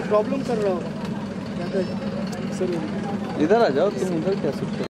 Problem कर रहा होगा। इधर आ जाओ तुम, उधर क्या सकते हो।